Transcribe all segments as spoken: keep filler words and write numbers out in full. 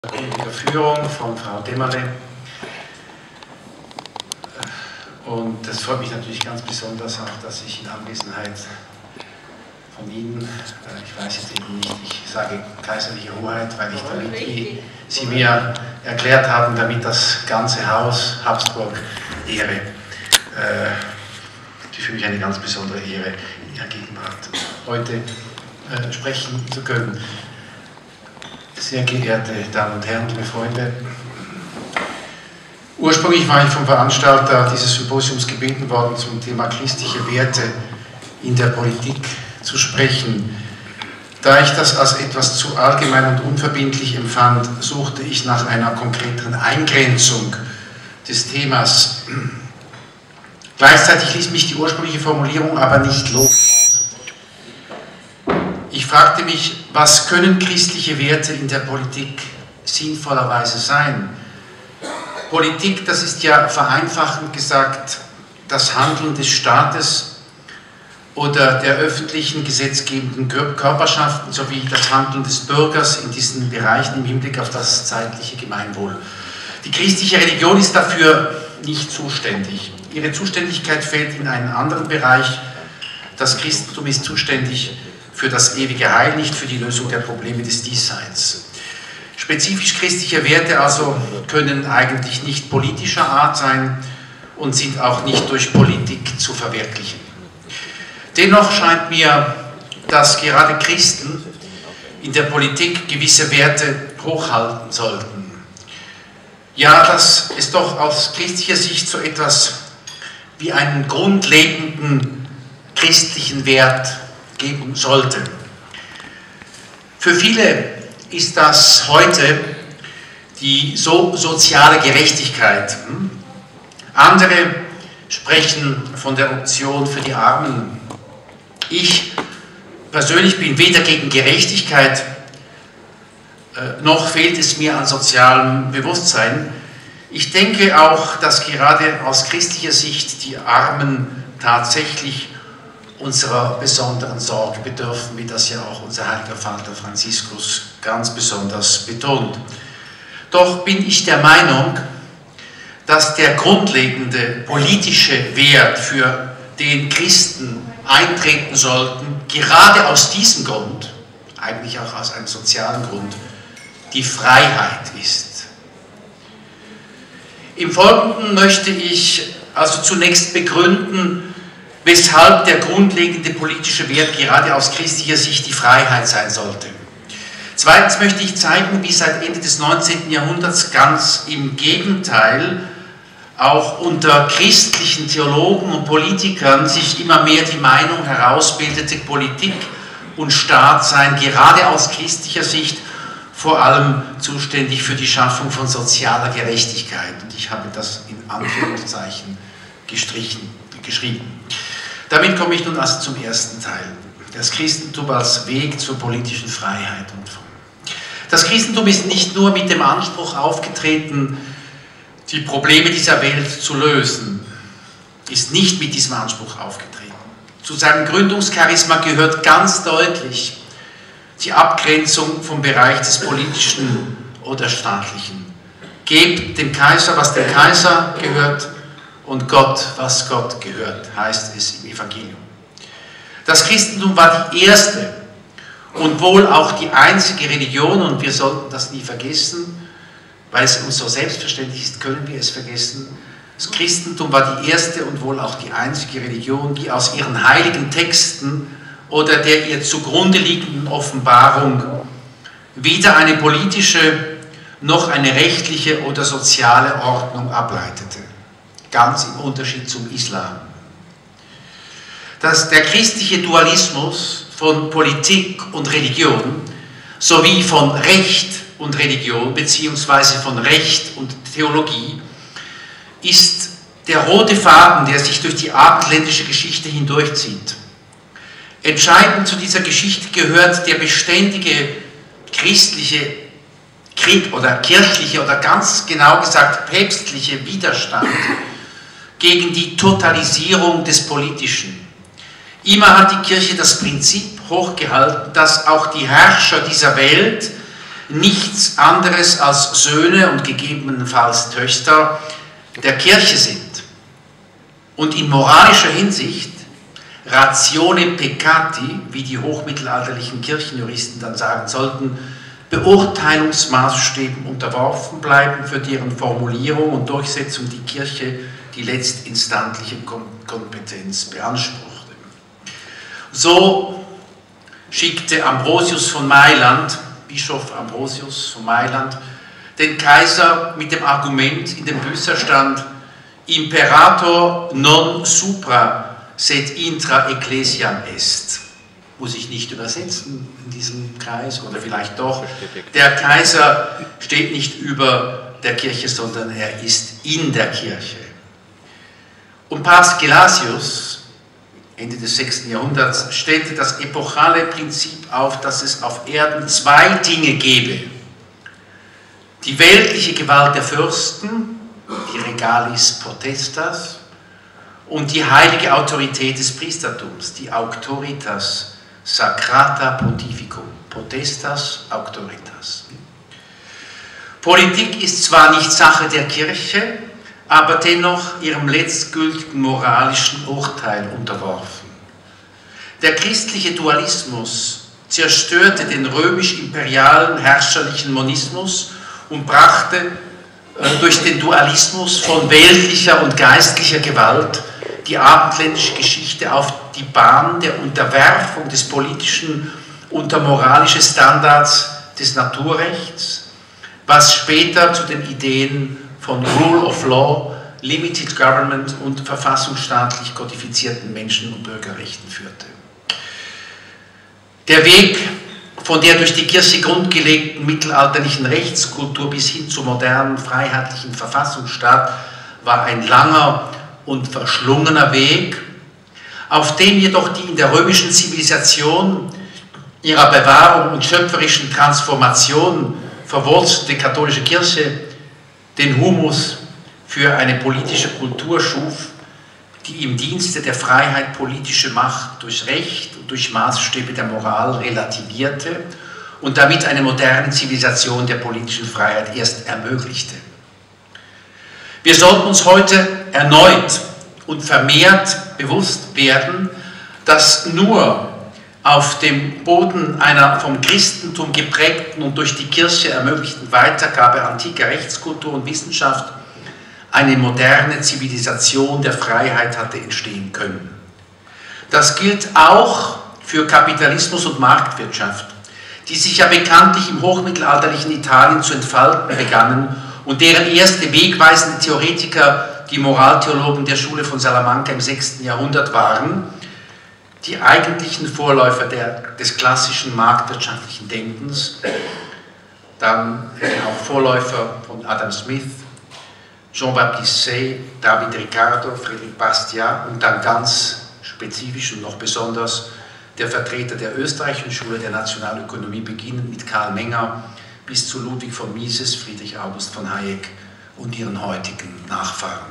kundiger Führung von Frau Demmerle. Und das freut mich natürlich ganz besonders auch, dass ich in Anwesenheit von Ihnen, ich weiß jetzt eben nicht, ich sage kaiserliche Hoheit, weil ich damit, wie Sie mir erklärt haben, damit das ganze Haus Habsburg ehre, die für mich eine ganz besondere Ehre in Ihrer Gegenwart heute äh, sprechen zu können. Sehr geehrte Damen und Herren, liebe Freunde, ursprünglich war ich vom Veranstalter dieses Symposiums gebeten worden, zum Thema christliche Werte in der Politik zu sprechen. Da ich das als etwas zu allgemein und unverbindlich empfand, suchte ich nach einer konkreteren Eingrenzung des Themas. Gleichzeitig ließ mich die ursprüngliche Formulierung aber nicht los. Ich fragte mich, was können christliche Werte in der Politik sinnvollerweise sein? Politik, das ist ja vereinfachend gesagt das Handeln des Staates oder der öffentlichen gesetzgebenden Körperschaften sowie das Handeln des Bürgers in diesen Bereichen im Hinblick auf das zeitliche Gemeinwohl. Die christliche Religion ist dafür nicht zuständig. Ihre Zuständigkeit fällt in einen anderen Bereich. Das Christentum ist zuständig für das ewige Heil, nicht für die Lösung der Probleme des Diesseits. Spezifisch christliche Werte also können eigentlich nicht politischer Art sein und sind auch nicht durch Politik zu verwirklichen. Dennoch scheint mir, dass gerade Christen in der Politik gewisse Werte hochhalten sollten. Ja, dass es doch aus christlicher Sicht so etwas wie einen grundlegenden christlichen Wert geben sollte. Für viele ist das heute die so soziale Gerechtigkeit. Andere sprechen von der Option für die Armen. Ich persönlich bin weder gegen Gerechtigkeit, noch fehlt es mir an sozialem Bewusstsein. Ich denke auch, dass gerade aus christlicher Sicht die Armen tatsächlich unserer besonderen Sorge bedürfen, wie das ja auch unser heiliger Vater Franziskus ganz besonders betont. Doch bin ich der Meinung, dass der grundlegende politische Wert, für den Christen eintreten sollten, gerade aus diesem Grund, eigentlich auch aus einem sozialen Grund, die Freiheit ist. Im Folgenden möchte ich also zunächst begründen, weshalb der grundlegende politische Wert gerade aus christlicher Sicht die Freiheit sein sollte. Zweitens möchte ich zeigen, wie seit Ende des neunzehnten Jahrhunderts ganz im Gegenteil auch unter christlichen Theologen und Politikern sich immer mehr die Meinung herausbildete, Politik und Staat seien gerade aus christlicher Sicht vor allem zuständig für die Schaffung von sozialer Gerechtigkeit. Und ich habe das in Anführungszeichen gestrichen, geschrieben. Damit komme ich nun also zum ersten Teil. Das Christentum als Weg zur politischen Freiheit. Das Christentum ist nicht nur mit dem Anspruch aufgetreten, die Probleme dieser Welt zu lösen, ist nicht mit diesem Anspruch aufgetreten. Zu seinem Gründungscharisma gehört ganz deutlich die Abgrenzung vom Bereich des Politischen oder Staatlichen. Gebt dem Kaiser, was dem Kaiser gehört, und Gott, was Gott gehört, heißt es im Evangelium. Das Christentum war die erste und wohl auch die einzige Religion, und wir sollten das nie vergessen, weil es uns so selbstverständlich ist, können wir es vergessen. Das Christentum war die erste und wohl auch die einzige Religion, die aus ihren heiligen Texten oder der ihr zugrunde liegenden Offenbarung weder eine politische noch eine rechtliche oder soziale Ordnung ableitete. Ganz im Unterschied zum Islam. Dass der christliche Dualismus von Politik und Religion sowie von Recht und Religion beziehungsweise von Recht und Theologie ist der rote Faden, der sich durch die abendländische Geschichte hindurchzieht. Entscheidend zu dieser Geschichte gehört der beständige christliche oder kirchliche oder ganz genau gesagt päpstliche Widerstand gegen die Totalisierung des Politischen. Immer hat die Kirche das Prinzip hochgehalten, dass auch die Herrscher dieser Welt nichts anderes als Söhne und gegebenenfalls Töchter der Kirche sind und in moralischer Hinsicht ratione peccati, wie die hochmittelalterlichen Kirchenjuristen dann sagen sollten, Beurteilungsmaßstäben unterworfen bleiben, für deren Formulierung und Durchsetzung die Kirche die letztinstantliche Kompetenz beanspruchte. So schickte Ambrosius von Mailand, Bischof Ambrosius von Mailand, den Kaiser mit dem Argument in dem Büßerstand Imperator non supra sed intra ecclesiam est. Muss ich nicht übersetzen in diesem Kreis, oder vielleicht doch. Der Kaiser steht nicht über der Kirche, sondern er ist in der Kirche. Und Papst Gelasius, Ende des sechsten Jahrhunderts, stellte das epochale Prinzip auf, dass es auf Erden zwei Dinge gebe. Die weltliche Gewalt der Fürsten, die Regalis Potestas, und die heilige Autorität des Priestertums, die Auctoritas Sacrata Pontificum, Potestas Auctoritas. Politik ist zwar nicht Sache der Kirche, aber dennoch ihrem letztgültigen moralischen Urteil unterworfen. Der christliche Dualismus zerstörte den römisch-imperialen herrscherlichen Monismus und brachte äh, durch den Dualismus von weltlicher und geistlicher Gewalt die abendländische Geschichte auf die Bahn der Unterwerfung des politischen unter moralische Standards des Naturrechts, was später zu den Ideen von Rule of Law, Limited Government und verfassungsstaatlich kodifizierten Menschen- und Bürgerrechten führte. Der Weg von der durch die Kirche grundgelegten mittelalterlichen Rechtskultur bis hin zum modernen freiheitlichen Verfassungsstaat war ein langer und verschlungener Weg, auf dem jedoch die in der römischen Zivilisation ihrer Bewahrung und schöpferischen Transformation verwurzelte katholische Kirche den Humus für eine politische Kultur schuf, die im Dienste der Freiheit politische Macht durch Recht und durch Maßstäbe der Moral relativierte und damit eine moderne Zivilisation der politischen Freiheit erst ermöglichte. Wir sollten uns heute erneut und vermehrt bewusst werden, dass nur auf dem Boden einer vom Christentum geprägten und durch die Kirche ermöglichten Weitergabe antiker Rechtskultur und Wissenschaft eine moderne Zivilisation der Freiheit hatte entstehen können. Das gilt auch für Kapitalismus und Marktwirtschaft, die sich ja bekanntlich im hochmittelalterlichen Italien zu entfalten begannen und deren erste wegweisende Theoretiker die Moraltheologen der Schule von Salamanca im sechsten Jahrhundert waren, die eigentlichen Vorläufer der, des klassischen marktwirtschaftlichen Denkens, dann auch Vorläufer von Adam Smith, Jean-Baptiste Say, David Ricardo, Friedrich Bastiat und dann ganz spezifisch und noch besonders der Vertreter der österreichischen Schule der Nationalökonomie, beginnend mit Karl Menger bis zu Ludwig von Mises, Friedrich August von Hayek und ihren heutigen Nachfahren.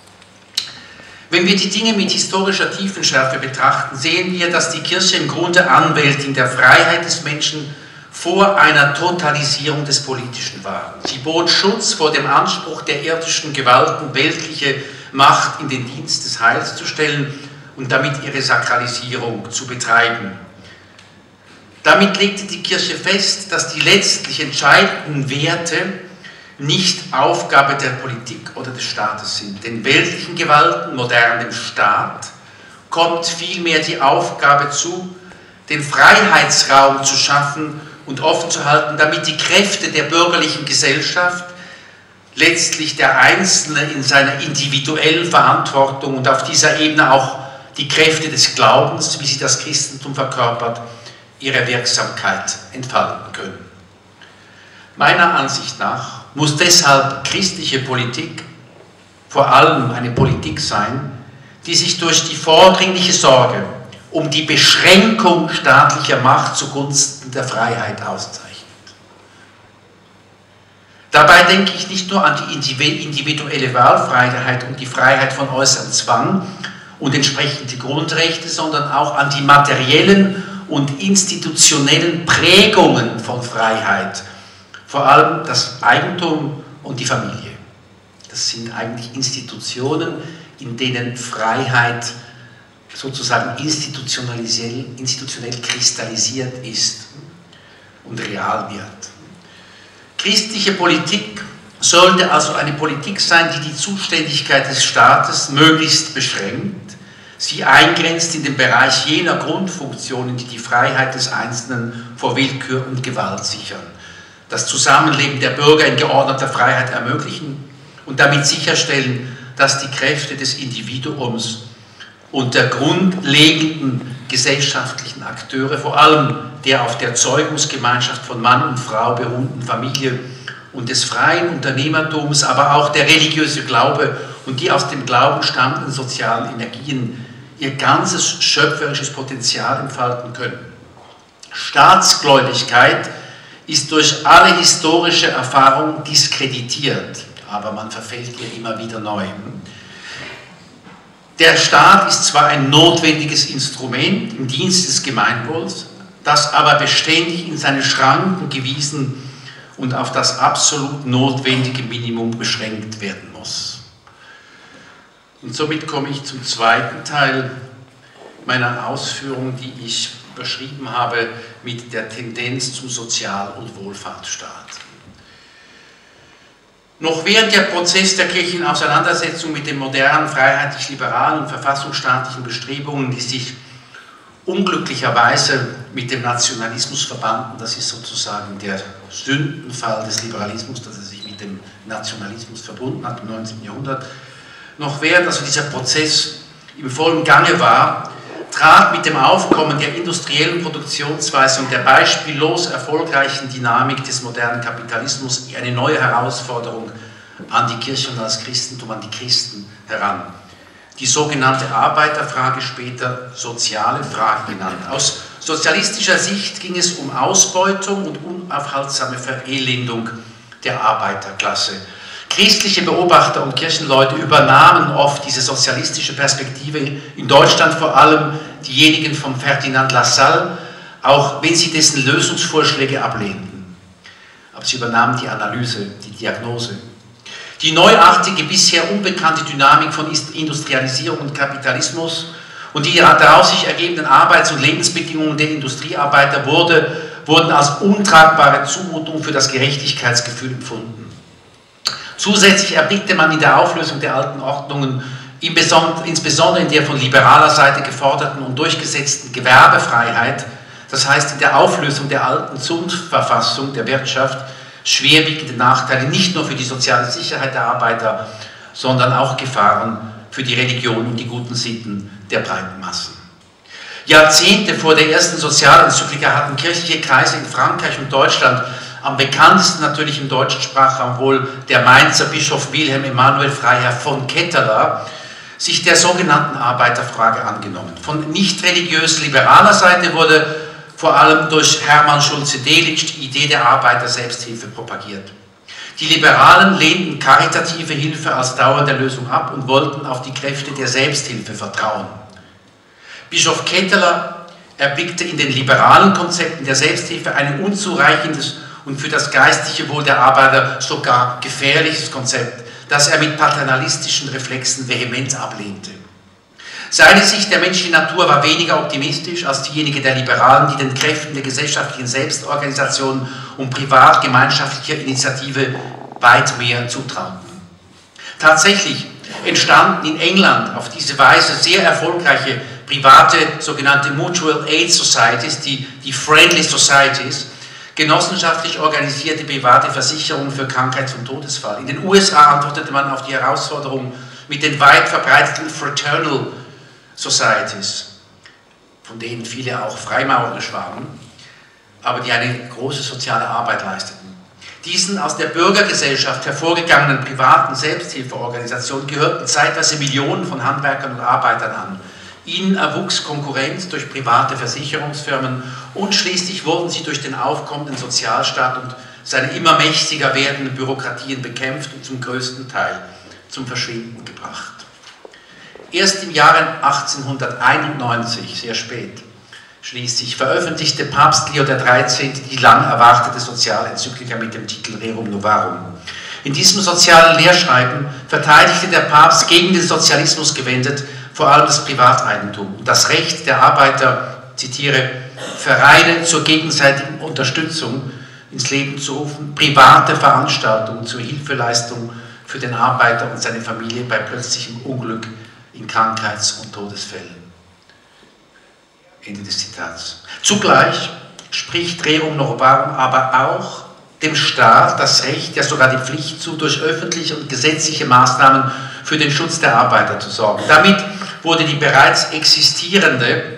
Wenn wir die Dinge mit historischer Tiefenschärfe betrachten, sehen wir, dass die Kirche im Grunde Anwältin der Freiheit des Menschen vor einer Totalisierung des Politischen war. Sie bot Schutz vor dem Anspruch der irdischen Gewalten, weltliche Macht in den Dienst des Heils zu stellen und damit ihre Sakralisierung zu betreiben. Damit legte die Kirche fest, dass die letztlich entscheidenden Werte nicht Aufgabe der Politik oder des Staates sind. Den weltlichen Gewalten, modern dem Staat, kommt vielmehr die Aufgabe zu, den Freiheitsraum zu schaffen und offen zu halten, damit die Kräfte der bürgerlichen Gesellschaft, letztlich der Einzelne in seiner individuellen Verantwortung und auf dieser Ebene auch die Kräfte des Glaubens, wie sie das Christentum verkörpert, ihre Wirksamkeit entfalten können. Meiner Ansicht nach muss deshalb christliche Politik vor allem eine Politik sein, die sich durch die vordringliche Sorge um die Beschränkung staatlicher Macht zugunsten der Freiheit auszeichnet. Dabei denke ich nicht nur an die individuelle Wahlfreiheit und die Freiheit von äußerem Zwang und entsprechende Grundrechte, sondern auch an die materiellen und institutionellen Prägungen von Freiheit vor allem das Eigentum und die Familie. Das sind eigentlich Institutionen, in denen Freiheit sozusagen institutionalisiell, institutionell kristallisiert ist und real wird. Christliche Politik sollte also eine Politik sein, die die Zuständigkeit des Staates möglichst beschränkt, sie eingrenzt in den Bereich jener Grundfunktionen, die die Freiheit des Einzelnen vor Willkür und Gewalt sichern, das Zusammenleben der Bürger in geordneter Freiheit ermöglichen und damit sicherstellen, dass die Kräfte des Individuums und der grundlegenden gesellschaftlichen Akteure, vor allem der auf der Zeugungsgemeinschaft von Mann und Frau beruhenden Familie und des freien Unternehmertums, aber auch der religiöse Glaube und die aus dem Glauben stammenden sozialen Energien ihr ganzes schöpferisches Potenzial entfalten können. Staatsgläubigkeit ist durch alle historische Erfahrung diskreditiert, aber man verfällt ihr immer wieder neu. Der Staat ist zwar ein notwendiges Instrument im Dienst des Gemeinwohls, das aber beständig in seine Schranken gewiesen und auf das absolut notwendige Minimum beschränkt werden muss. Und somit komme ich zum zweiten Teil meiner Ausführungen, die ich beschrieben habe mit der Tendenz zum Sozial- und Wohlfahrtsstaat. Noch während der Prozess der kirchlichen Auseinandersetzung mit den modernen, freiheitlich-liberalen und verfassungsstaatlichen Bestrebungen, die sich unglücklicherweise mit dem Nationalismus verbanden, das ist sozusagen der Sündenfall des Liberalismus, dass er sich mit dem Nationalismus verbunden hat im neunzehnten Jahrhundert, noch während also dieser Prozess im vollen Gange war, trat mit dem Aufkommen der industriellen Produktionsweise und der beispiellos erfolgreichen Dynamik des modernen Kapitalismus eine neue Herausforderung an die Kirche und das Christentum, an die Christen heran. Die sogenannte Arbeiterfrage, später soziale Frage genannt. Aus sozialistischer Sicht ging es um Ausbeutung und unaufhaltsame Verelendung der Arbeiterklasse. Christliche Beobachter und Kirchenleute übernahmen oft diese sozialistische Perspektive, in Deutschland vor allem diejenigen von Ferdinand Lassalle, auch wenn sie dessen Lösungsvorschläge ablehnten. Aber sie übernahmen die Analyse, die Diagnose. Die neuartige, bisher unbekannte Dynamik von Industrialisierung und Kapitalismus und die daraus sich ergebenden Arbeits- und Lebensbedingungen der Industriearbeiter wurde, wurden als untragbare Zumutung für das Gerechtigkeitsgefühl empfunden. Zusätzlich erblickte man in der Auflösung der alten Ordnungen, insbesondere in der von liberaler Seite geforderten und durchgesetzten Gewerbefreiheit, das heißt in der Auflösung der alten Zunftverfassung der Wirtschaft, schwerwiegende Nachteile nicht nur für die soziale Sicherheit der Arbeiter, sondern auch Gefahren für die Religion und die guten Sitten der breiten Massen. Jahrzehnte vor der ersten Sozialenzyklika hatten kirchliche Kreise in Frankreich und Deutschland, am bekanntesten natürlich im deutschen Sprachraum wohl der Mainzer Bischof Wilhelm Emanuel Freiherr von Ketteler, sich der sogenannten Arbeiterfrage angenommen. Von nicht religiös liberaler Seite wurde vor allem durch Hermann Schulze-Delitzsch die Idee der Arbeiter-Selbsthilfe propagiert. Die Liberalen lehnten karitative Hilfe als dauernde Lösung ab und wollten auf die Kräfte der Selbsthilfe vertrauen. Bischof Ketteler erblickte in den liberalen Konzepten der Selbsthilfe ein unzureichendes und für das geistliche Wohl der Arbeiter sogar gefährliches Konzept, das er mit paternalistischen Reflexen vehement ablehnte. Seine Sicht der menschlichen Natur war weniger optimistisch als diejenige der Liberalen, die den Kräften der gesellschaftlichen Selbstorganisation und privat-gemeinschaftlicher Initiative weit mehr zutrauten. Tatsächlich entstanden in England auf diese Weise sehr erfolgreiche private sogenannte Mutual Aid Societies, die, die Friendly Societies, genossenschaftlich organisierte private Versicherungen für Krankheits- und Todesfall. In den U S A antwortete man auf die Herausforderung mit den weit verbreiteten Fraternal Societies, von denen viele auch freimaurerisch waren, aber die eine große soziale Arbeit leisteten. Diesen aus der Bürgergesellschaft hervorgegangenen privaten Selbsthilfeorganisationen gehörten zeitweise Millionen von Handwerkern und Arbeitern an. Ihnen erwuchs Konkurrenz durch private Versicherungsfirmen und schließlich wurden sie durch den aufkommenden Sozialstaat und seine immer mächtiger werdenden Bürokratien bekämpft und zum größten Teil zum Verschwinden gebracht. Erst im Jahre achtzehnhunderteinundneunzig, sehr spät, Schließlich veröffentlichte Papst Leo der dreizehnte die lang erwartete Sozialenzyklika mit dem Titel Rerum Novarum. In diesem sozialen Lehrschreiben verteidigte der Papst gegen den Sozialismus gewendet vor allem das Privateigentum und das Recht der Arbeiter, zitiere, Vereine zur gegenseitigen Unterstützung ins Leben zu rufen, private Veranstaltungen zur Hilfeleistung für den Arbeiter und seine Familie bei plötzlichem Unglück in Krankheits- und Todesfällen. Ende des Zitats. Zugleich spricht Rerum Novarum aber auch dem Staat das Recht, ja sogar die Pflicht zu, durch öffentliche und gesetzliche Maßnahmen für den Schutz der Arbeiter zu sorgen. Damit wurde die bereits existierende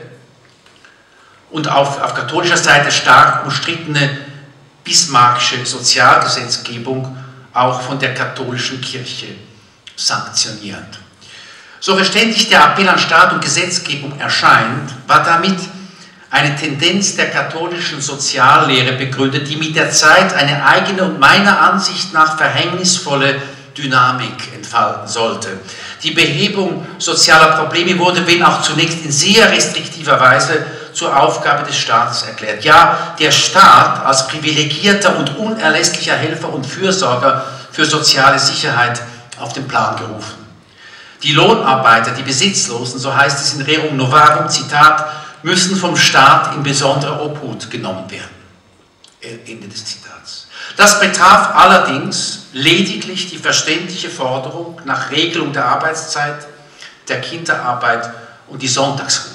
und auf, auf katholischer Seite stark umstrittene bismarckische Sozialgesetzgebung auch von der katholischen Kirche sanktioniert. So verständlich der Appell an Staat und Gesetzgebung erscheint, war damit eine Tendenz der katholischen Soziallehre begründet, die mit der Zeit eine eigene und meiner Ansicht nach verhängnisvolle Dynamik entfalten sollte. Die Behebung sozialer Probleme wurde, wenn auch zunächst in sehr restriktiver Weise, zur Aufgabe des Staates erklärt. Ja, der Staat als privilegierter und unerlässlicher Helfer und Fürsorger für soziale Sicherheit auf den Plan gerufen. Die Lohnarbeiter, die Besitzlosen, so heißt es in Rerum Novarum, Zitat, müssen vom Staat in besondere Obhut genommen werden. Ende des Zitats. Das betraf allerdings lediglich die verständliche Forderung nach Regelung der Arbeitszeit, der Kinderarbeit und die Sonntagsruhe.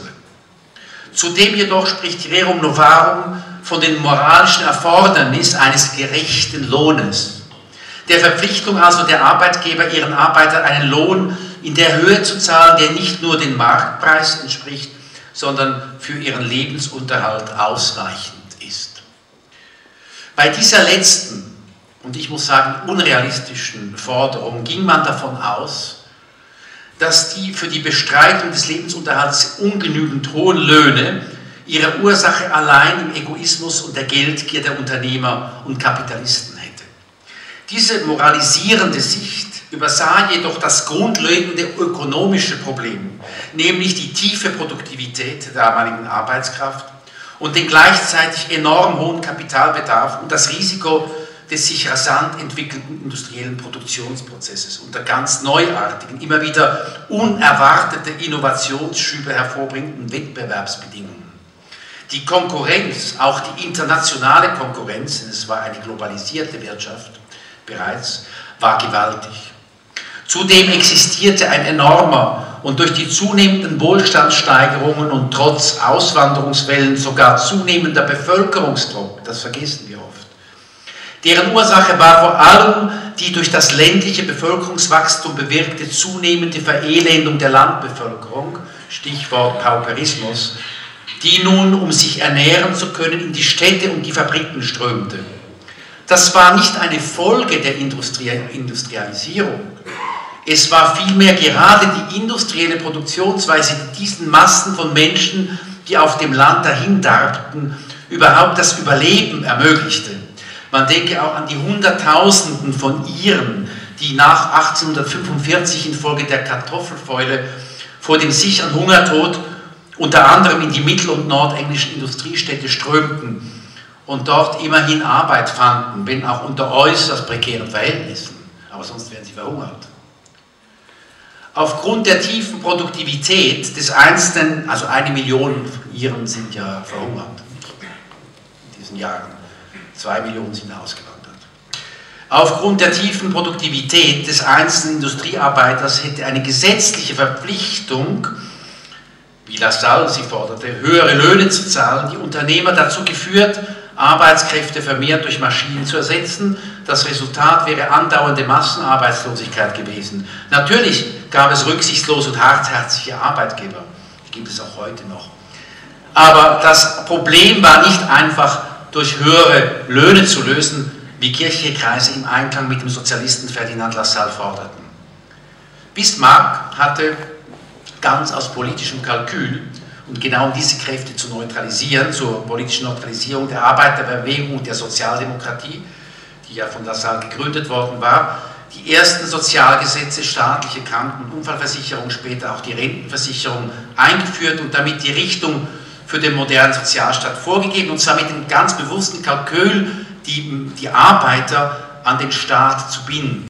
Zudem jedoch spricht Rerum Novarum von dem moralischen Erfordernis eines gerechten Lohnes, der Verpflichtung also der Arbeitgeber, ihren Arbeitern einen Lohn in der Höhe zu zahlen, der nicht nur dem Marktpreis entspricht, sondern für ihren Lebensunterhalt ausreichend ist. Bei dieser letzten, und ich muss sagen unrealistischen Forderung ging man davon aus, dass die für die Bestreitung des Lebensunterhalts ungenügend hohen Löhne ihre Ursache allein im Egoismus und der Geldgier der Unternehmer und Kapitalisten hätte. Diese moralisierende Sicht übersah jedoch das grundlegende ökonomische Problem, nämlich die tiefe Produktivität der damaligen Arbeitskraft und den gleichzeitig enorm hohen Kapitalbedarf und das Risiko des sich rasant entwickelnden industriellen Produktionsprozesses unter ganz neuartigen, immer wieder unerwartete Innovationsschübe hervorbringenden Wettbewerbsbedingungen. Die Konkurrenz, auch die internationale Konkurrenz, denn es war eine globalisierte Wirtschaft bereits, war gewaltig. Zudem existierte ein enormer und durch die zunehmenden Wohlstandssteigerungen und trotz Auswanderungswellen sogar zunehmender Bevölkerungsdruck, das vergessen wir oft. Deren Ursache war vor allem die durch das ländliche Bevölkerungswachstum bewirkte zunehmende Verelendung der Landbevölkerung, Stichwort Pauperismus, die nun, um sich ernähren zu können, in die Städte und die Fabriken strömte. Das war nicht eine Folge der Industrie Industrialisierung. Es war vielmehr gerade die industrielle Produktionsweise, die diesen Massen von Menschen, die auf dem Land dahindarbten, überhaupt das Überleben ermöglichte. Man denke auch an die Hunderttausenden von Iren, die nach achtzehnhundertfünfundvierzig infolge der Kartoffelfäule vor dem sicheren Hungertod unter anderem in die mittel- und nordenglischen Industriestädte strömten und dort immerhin Arbeit fanden, wenn auch unter äußerst prekären Verhältnissen, aber sonst wären sie verhungert. Aufgrund der tiefen Produktivität des Einzelnen, also eine Million Iren sind ja verhungert in diesen Jahren, zwei Millionen sind ausgewandert. Aufgrund der tiefen Produktivität des einzelnen Industriearbeiters hätte eine gesetzliche Verpflichtung, wie Lassalle sie forderte, höhere Löhne zu zahlen, die Unternehmer dazu geführt, Arbeitskräfte vermehrt durch Maschinen zu ersetzen. Das Resultat wäre andauernde Massenarbeitslosigkeit gewesen. Natürlich gab es rücksichtslose und hartherzige Arbeitgeber, die gibt es auch heute noch. Aber das Problem war nicht einfach durch höhere Löhne zu lösen, wie kirchliche Kreise im Einklang mit dem Sozialisten Ferdinand Lassalle forderten. Bismarck hatte ganz aus politischem Kalkül und genau um diese Kräfte zu neutralisieren, zur politischen Neutralisierung der Arbeiterbewegung und der Sozialdemokratie, die ja von Lassalle gegründet worden war, die ersten Sozialgesetze, staatliche Kranken- und Unfallversicherung, später auch die Rentenversicherung eingeführt und damit die Richtung für den modernen Sozialstaat vorgegeben, und zwar mit dem ganz bewussten Kalkül, die, die Arbeiter an den Staat zu binden.